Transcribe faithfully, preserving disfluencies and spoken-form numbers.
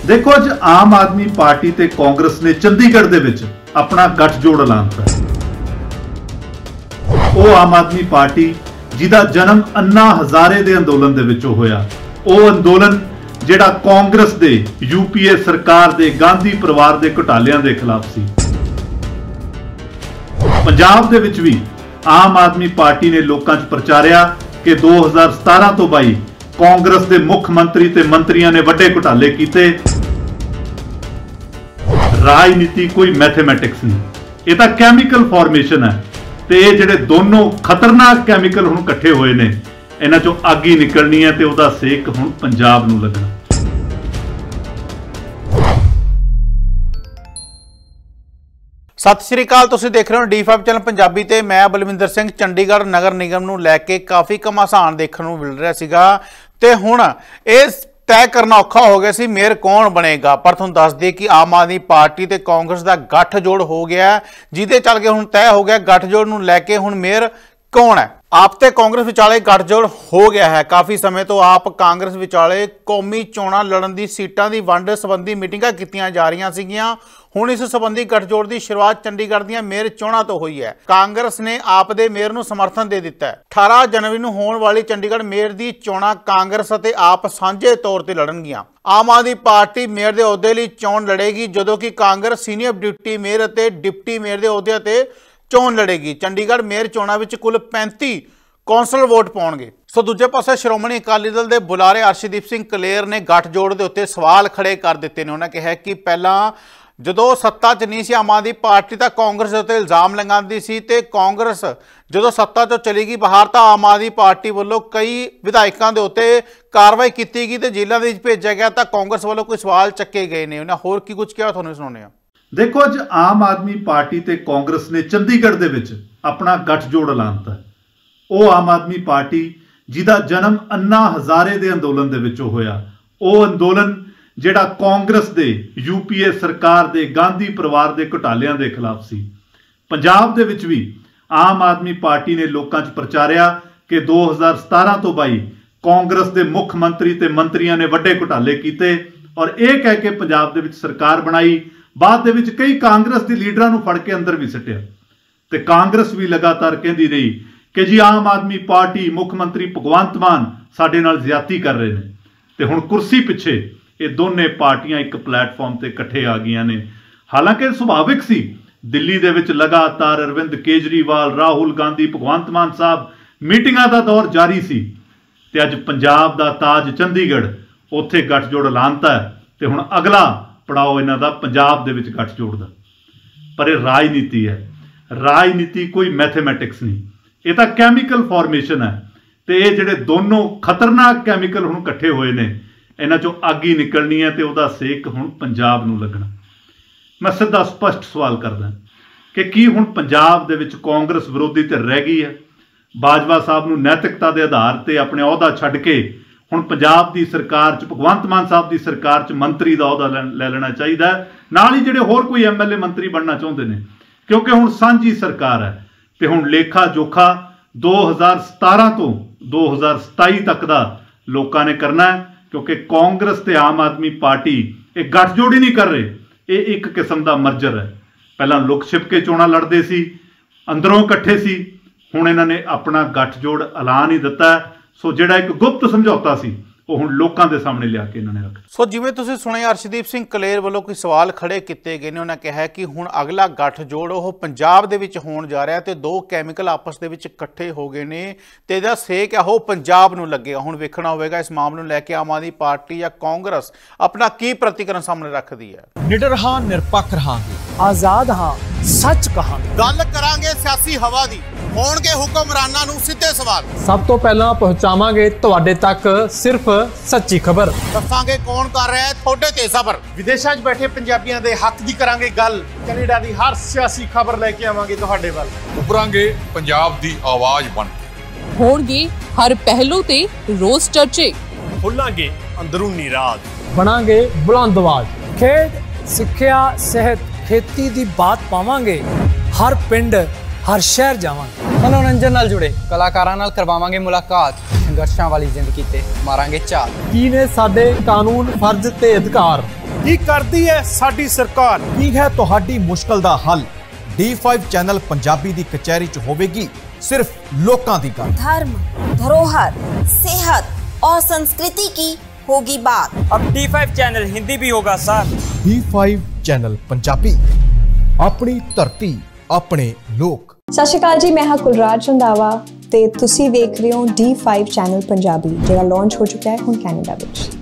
देखो अज आम आदमी पार्टी ते कांग्रेस ने चंडीगढ़ दे विच अपना गठजोड़ ऐलानता है। वो आम आदमी पार्टी जिहदा जन्म अन्ना हजारे दे अंदोलन दे विचों होया, वो अंदोलन जिहड़ा कांग्रेस दे यूपीए सरकार दे गांधी परिवार दे घोटालियां दे खिलाफ सी। पंजाब दे विच भी आम आदमी पार्टी ने लोकां च प्रचारिया कि दो हज़ार सतारह तो बाई कांग्रेस दे मुख मंत्री ते मंत्रियों ने वड्डे घोटाले कीते। राजनीति कोई मैथमेटिक्स नहीं, ये तो कैमिकल फॉर्मेशन है। ते ये जिहड़े दोनों खतरनाक कैमिकल हुण इकट्ठे होए ने, इन्हां चों अग ही निकलनी है ते उहदा सेक हुण पंजाब नूं लगना। सत श्री अकाल, तुसीं देख रहे हो डी फाइव चैनल पंजाबी ते मैं बलविंदर सिंह। चंडीगढ़ नगर निगम नूं लैके काफ़ी घमासान देखण नूं मिल रहा सीगा ते हुण इस तय करना औखा हो गया सी मेयर कौन बनेगा। पर तुहानूं दस दे कि आम आदमी पार्टी ते कांग्रेस का गठजोड़ हो गया, जिहदे चल के हुण तय हो गया गठजोड़ नूं लैके हुण मेयर कौन है। आप ते कांग्रेस विचाले गठजोड़ हो गया है। काफ़ी समय तो आप कांग्रेस विचाले कौमी चोणां लड़न दी सीटां दी वंड संबंधी मीटिंगां कीतियां जा रही सीगियां। हुण इस संबंधी गठजोड़ की शुरुआत चंडीगढ़ दी मेयर चोणां तो हुई है। कांग्रेस ने आप दे मेयर नूं समर्थन दे दिता है। अठारह जनवरी नूं होण वाली चंडीगढ़ मेयर दी चोणां कांग्रेस अते आप सांझे तौर ते लड़नगियां। आम आदमी पार्टी मेयर दे अहुदे लई चोण लड़ेगी, जदों कि कांग्रेस सीनियर डिप्टी मेयर अते डिप्टी मेयर दे अहुदे ते चोण लड़ेगी। चंडीगढ़ मेयर चोणां विच कुल पैंती कौंसल वोट पाउणगे। सो दूजे पासे श्रोमणी अकाली दल के बुलारे अर्शदीप सिंह कलेर ने गठजोड़ के उत्ते सवाल खड़े कर दिते ने। उन्होंने कहा कि पहला जदों सत्ता च नहीं सी आम आदमी पार्टी तां कांग्रेस दे उत्ते इल्जाम लगांदी सी ते कांग्रेस जदों सत्ता चों चली गई बाहर तां आम आदमी पार्टी वालों कई विधायकों के उत्ते कार्रवाई की गई ते जेलों दे विच भेजा गया तां कांग्रेस वालों कोई सवाल चक्के गए ने। उन्हें होर की कुछ किया तुहानूं सुणाउने आ। देखो अज आम आदमी पार्टी ते कांग्रेस ने चंडीगढ़ दे विच अपना गठजोड़ ऐलानता है। वो आम आदमी पार्टी जिहदा जन्म अन्ना हजारे दे अंदोलन दे विचों होया, वो अंदोलन जिहड़ा कांग्रेस दे यूपीए सरकार दे गांधी परिवार दे घोटालियां दे खिलाफ सी। पंजाब दे विच भी आम आदमी पार्टी ने लोकां च प्रचारिया कि दो हज़ार सतारह तो बाई कांग्रेस दे मुख मंत्री ते मंत्रियों ने वड्डे घोटाले कीते और यह कह के पंजाब दे विच सरकार बनाई। बाद दे विच कई कांग्रेस दे लीडरां नूं फड़ के अंदर भी सट्टिया ते कांग्रेस भी लगातार कहती रही कि जी आम आदमी पार्टी मुख मंत्री भगवंत मान साडे नाल ज्यादती कर रहे हैं। ते हुण कुर्सी पिछे ये दोने पार्टियां एक प्लेटफॉर्म ते इकट्ठे आ गई ने। हालांकि सुभाविक सी, दिल्ली दे विच लगातार अरविंद केजरीवाल, राहुल गांधी, भगवंत मान साहब मीटिंगां दा दौर जारी सी ते अज पंजाब दा ताज चंडीगढ़ उत्थे गठजोड़ ऐलानता है ते हुण अगला पड़ाव इन्हां दा पंजाब दे विच गठजोड़ दा। पर यह राजनीति है, राजनीति कोई मैथमेटिक्स नहीं, ये तो कैमिकल फॉर्मेशन है। तो ये जिहड़े दोनों खतरनाक कैमिकल हुण इकट्ठे होए ने, इन्हां चों अग ही निकलनी है तो उहदा सेक हुण पंजाब नूं लगना। मैं सीधा स्पष्ट सवाल करदा कि की हुण पंजाब दे विच कांग्रेस विरोधी धिर रह गई है। बाजवा साहब नूं नैतिकता के आधार पर अपने अहुदा छड्ड के हुण पंजाब की सरकार च भगवंत मान साहब की सरकार च मंत्री का अहुदा लै लेना चाहिए, नाल ही जिहड़े होर कोई एम एल ए मंत्री बनना चाहुंदे ने, क्योंकि हुण सांझी सरकार है। तो हुण लेखा जोखा दो हज़ार सतारह तो दो हज़ार सताई तक का लोगों ने करना है, क्योंकि कांग्रेस ते आम आदमी पार्टी एक गठजोड़ ही नहीं कर रहे, ये एक किस्म का मर्जर है। पहला लुक छिप के चोणां लड़ते सी, अंदरों इकट्ठे सी, हुण इन्हां ने अपना गठजोड़ ऐलान ही दिता है। सो जिहड़ा एक गुप्त समझौता सी वो हुण लोकां दे सामने लिया के इन्होंने रखा। सो जिवें तुसीं सुणिया अर्शदीप सिंह कलेर वालों कोई सवाल खड़े किए गए ने। उन्होंने कहा कि हुण अगला गठजोड़ वो पंजाब दे विच होण जा रहा ते दो कैमिकल आपस दे विच इकट्ठे हो गए ने ते इहदा सेक है वो पंजाब नूं लगेगा। हुण वेखना होवेगा इस मामले नूं लैके आम आदमी पार्टी या कांग्रेस अपना की प्रतिकरण सामने रखदी है। निडर हां, निरपक्ष रहांगे, आजाद हां, सच कहांगे, गल करांगे सियासी हवा दी, होणगे हुक्मरानां नूं सीधे सवाल, सब तो पहला पहुंचावांगे तुहाडे तक सिर्फ सच्ची खबर, दसांगे कौन कर रहा है थोड़े ते सबर, विदेशां 'च बैठे पंजाबियों के हक की करांगे गल, कनेडा की हर सियासी खबर लेके आवांगे तुहाडे वल, उभरांगे पंजाब की आवाज बन के, होणगे हर पहलू ते रोज चर्चे, खुलांगे अंदरूनी राज, बनांगे बुलंद आवाज, खेड सिक्ख्या सेहत खेती की बात पावांगे, हर पिंड हर शहर जावांगे, मनोरंजन नाल जुड़े कलाकारां नाल करवावांगे मुलाकात, संघर्षां वाली जिंदगी ते मारांगे चाल, की ने साडे कानून फर्ज ते अधिकार, ਕੀ ਕਰਦੀ ਹੈ ਸਾਡੀ ਸਰਕਾਰ? ਕੀ ਹੈ ਤੁਹਾਡੀ ਮੁਸ਼ਕਲ ਦਾ ਹੱਲ? ਡੀ फाइव ਚੈਨਲ ਪੰਜਾਬੀ ਦੀ ਕਚਹਿਰੀ 'ਚ ਹੋਵੇਗੀ सिर्फ लोकां दी गल। धर्म, धरोहर, सेहत और संस्कृति की होगी बात। अब डी फाइव चैनल हिंदी भी होगा sir. D five channel Punjabi, अपनी धरती अपने लोक। सत श्री अकाल जी, मैं हाँ कुलराज रंधावा ते तुसी देख रहे हो डी फाइव चैनल पंजाबी, जिहड़ा लॉन्च हो चुका है हुण कैनेडा विच।